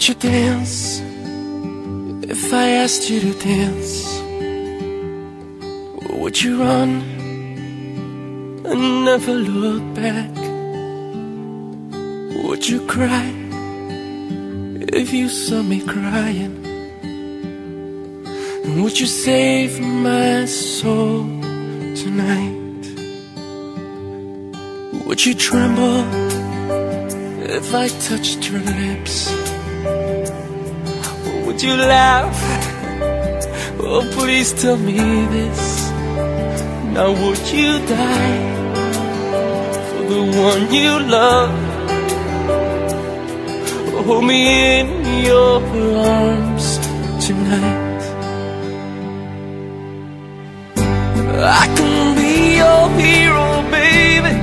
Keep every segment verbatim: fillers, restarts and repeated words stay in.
Would you dance if I asked you to dance? Or would you run and never look back? Would you cry if you saw me crying? And would you save my soul tonight? Would you tremble if I touched your lips? Or would you laugh? Oh, please tell me this. Now would you die for the one you love? Or hold me in your arms tonight? I can be your hero, baby.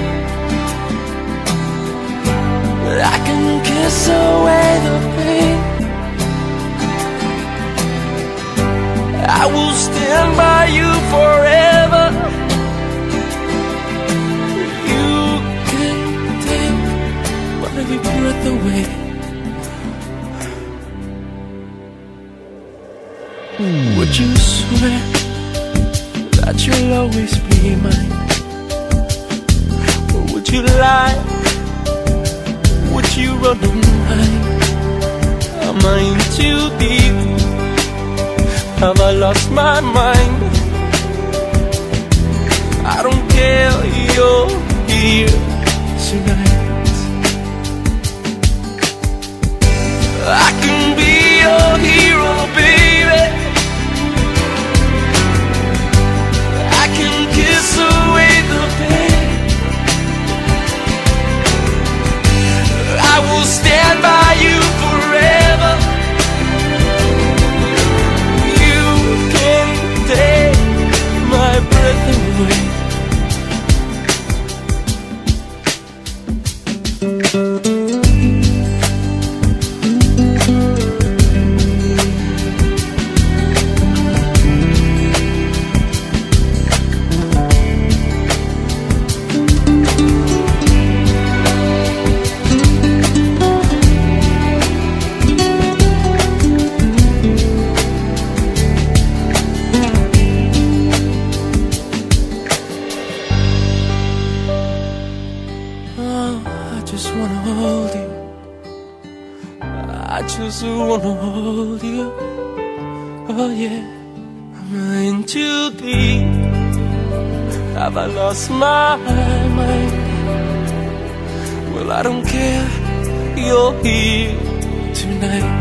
I can kiss away the pain. I will stand by you forever. You can take my breath away. Would you swear that you'll always be mine? Or would you lie? Would you run and hide? Am I in too deep? Have I lost my mind? I don't care, you're here tonight. I can be your hero, baby. I can kiss away the pain. I will stand by you forever. You can take my breath away. I just wanna hold you. I just wanna hold you. Oh yeah. Am I in too deep? Have I lost my mind? Well, I don't care, you're here tonight.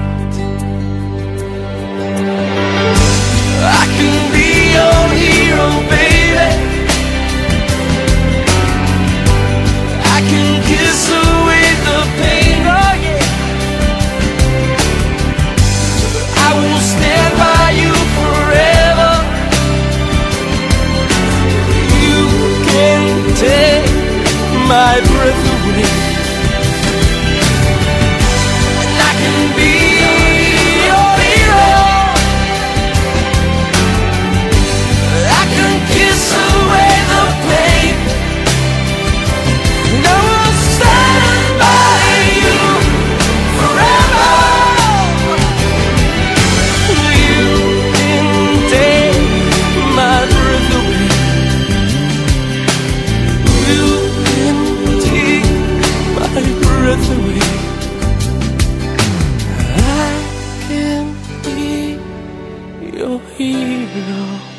I can be your hero, baby. I can kiss away the pain, oh yeah. I will stand by you forever. You can take my breath away. And I can be your hero. I can kiss away the pain. And I will stand by you forever. You can take my breath away. You can take my breath away. I can be your hero.